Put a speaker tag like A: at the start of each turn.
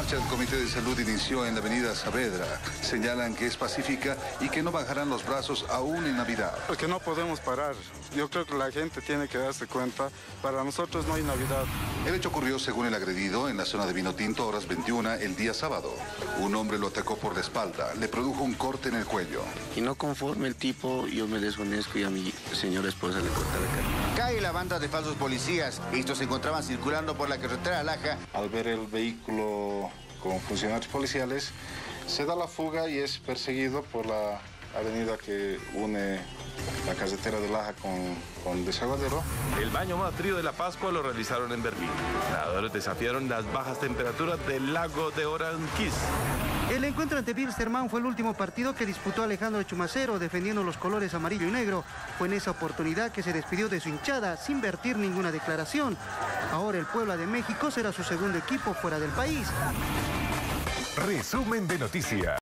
A: marcha del Comité de Salud inició en la avenida Saavedra. Señalan que es pacífica y que no bajarán los brazos aún en Navidad.
B: Porque no podemos parar. Yo creo que la gente tiene que darse cuenta. Para nosotros no hay Navidad.
A: El hecho ocurrió, según el agredido, en la zona de Vinotinto a horas 21 el día sábado. Un hombre lo atacó por la espalda, le produjo un corte en el cuello.
C: Y no conforme el tipo, yo me desvanezco y a mi señora esposa le corta la cara.
D: Cae la banda de falsos policías. Estos se encontraban circulando por la carretera Laja.
E: Al ver el vehículo con funcionarios policiales, se da la fuga y es perseguido por la avenida que une la carretera de Laja con Desaguadero.
F: El baño más frío de la Pascua lo realizaron en Berlín. Nadadores desafiaron las bajas temperaturas del lago de Oranquís.
G: El encuentro ante Wilstermann fue el último partido que disputó Alejandro Chumacero, defendiendo los colores amarillo y negro. Fue en esa oportunidad que se despidió de su hinchada sin vertir ninguna declaración. Ahora el Puebla de México será su segundo equipo fuera del país.
H: Resumen de noticias.